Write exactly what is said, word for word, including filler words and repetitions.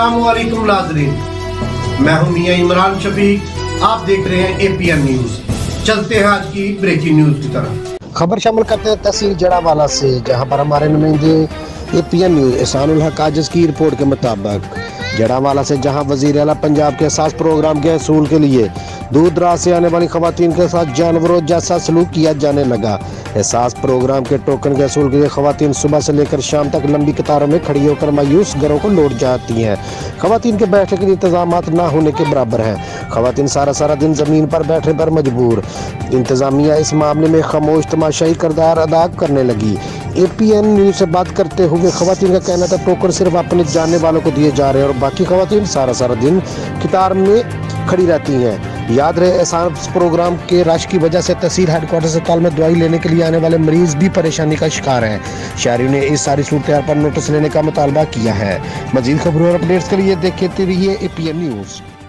अस्सलामुअलैकुम नाज़रीन, मैं हूं मियां इमरान शफीक, आप देख रहे हैं एपीएन न्यूज। चलते हैं आज की ब्रेकिंग न्यूज की तरफ। खबर शामिल करते हैं तहसील जड़ावाला से, जहां पर हमारे नुमाइंदे एपीएन न्यूज एहसानुल हक आजिज की रिपोर्ट के मुताबिक जड़ावाला से जहां वज़ीर आला पंजाब के एहसास प्रोग्राम के हसूल के लिए दूर दराज से आने वाली खवातीन के साथ जानवरों जैसा सलूक किया जाने लगा। एहसास प्रोग्राम के टोकन के हसूल के लिए खवातीन सुबह से लेकर शाम तक लंबी कतारों में खड़ी होकर मायूस घरों को लौट जाती हैं। खवातीन के बैठने के लिए इंतजाम ना होने के बराबर हैं। खवातीन सारा सारा दिन जमीन पर बैठने पर मजबूर। इंतजामिया इस मामले में खामोश तमाशाई किरदार अदा करने लगी। एपीएन न्यूज से बात करते हुए खवातीन का कहना था टोकन सिर्फ अपने जानने वालों को दिए जा रहे हैं और बाकी खवातीन सारा सारा दिन कतार में खड़ी रहती हैं। याद रहे, एहसास प्रोग्राम के रश की वजह से तहसील हेडक्वार्टर अस्पताल में दवाई लेने के लिए आने वाले मरीज भी परेशानी का शिकार हैं। शहरियों ने इस सारी सूरत पर नोटिस लेने का मुतालबा किया है। मजीद खबरों और अपडेट्स के लिए देखते रहिए एपीएन न्यूज।